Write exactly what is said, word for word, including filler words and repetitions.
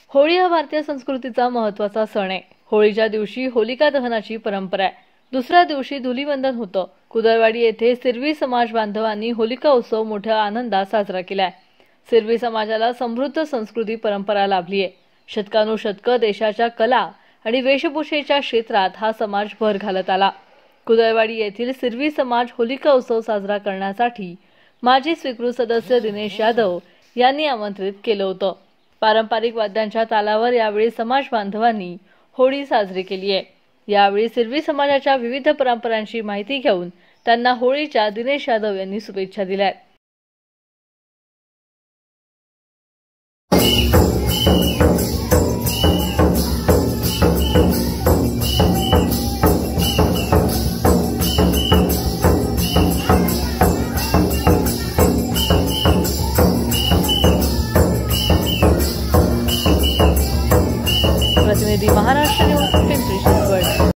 होळी हा भारतीय संस्कृतीचा महत्त्वाचा सण आहे। होळीच्या दिवशी होलिका दहनाची परंपरा आहे। दुसऱ्या दिवशी धुलीवंदन होतं। कुदरवाडी येथे सिरवी समाज बांधवांनी होलिका उत्सव मोठ्या आनंदात साजरा केलाय। सिरवी समाजाला समृद्ध संस्कृती परंपरा लाभली आहे। शतकानुशतक देशाच्या कला आणि वेशभूषेच्या क्षेत्रात हा समाज भर घालत आला। कुदरवाडी येथील सिरवी समाज होलिका उत्सव साजरा करण्यासाठी माजी स्वीकृत सदस्य दिनेश यादव यांनी आमंत्रित केलं होतं। पारंपरिक वाद्यांच्या तालावर यावेळी समाज बांधवांनी होळी साजरी केली आहे। यावेळी सिरवी समाजाच्या विविध परंपरांची माहिती घेऊन त्यांना होळीच्या दिनेश यादव यांनी शुभेच्छा दिल्या। प्रतिनिधी महाराष्ट्र न्यूज पिंपरी चिंचवड।